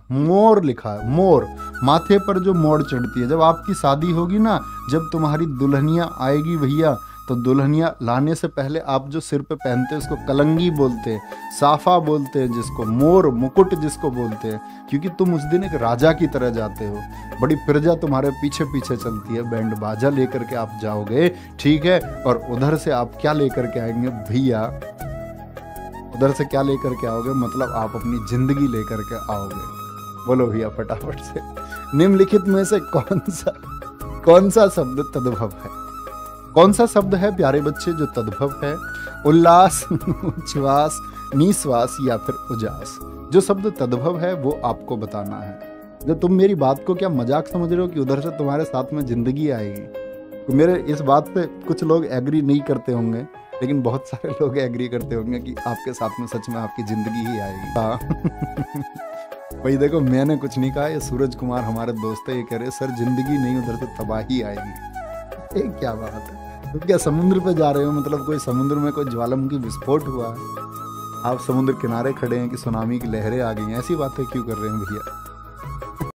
मोर लिखा है, मोर, माथे पर जो मोड़ चढ़ती है। जब आपकी शादी होगी ना, जब तुम्हारी दुल्हनिया आएगी भैया, तो दुल्हनिया लाने से पहले आप जो सिर पे पहनते हैं उसको कलंगी बोलते हैं, साफा बोलते हैं जिसको, मोर मुकुट जिसको बोलते हैं, क्योंकि तुम उस दिन एक राजा की तरह जाते हो। बड़ी प्रजा तुम्हारे पीछे पीछे चलती है, बैंड बाजा लेकर के आप जाओगे, ठीक है। और उधर से आप क्या लेकर के आएंगे भैया, उधर से क्या लेकर के आओगे, मतलब आप अपनी जिंदगी लेकर के आओगे। बोलो भैया फटाफट से, निम्नलिखित में से कौन सा शब्द तद्भव है? कौन सा शब्द है प्यारे बच्चे जो तद्भव है? उल्लास, उच्छ्वास, निश्वास या फिर उजास? जो शब्द तद्भव है वो आपको बताना है। जो तुम मेरी बात को क्या मजाक समझ रहे हो कि उधर से तुम्हारे साथ में जिंदगी आएगी? तो मेरे इस बात पे कुछ लोग एग्री नहीं करते होंगे, लेकिन बहुत सारे लोग एग्री करते होंगे कि आपके साथ में सच में आपकी जिंदगी ही आएगी। हाँ भाई देखो, मैंने कुछ नहीं कहा, ये सूरज कुमार हमारे दोस्त है, ये कह रहे सर जिंदगी नहीं, उधर से तबाही आएगी। ये क्या बात है? तो क्या समुद्र पे जा रहे हो, मतलब कोई समुद्र में कोई ज्वालामुखी विस्फोट हुआ है, आप समुद्र किनारे खड़े हैं कि सुनामी की लहरें आ गई हैं, ऐसी बातें क्यों कर रहे हैं भैया?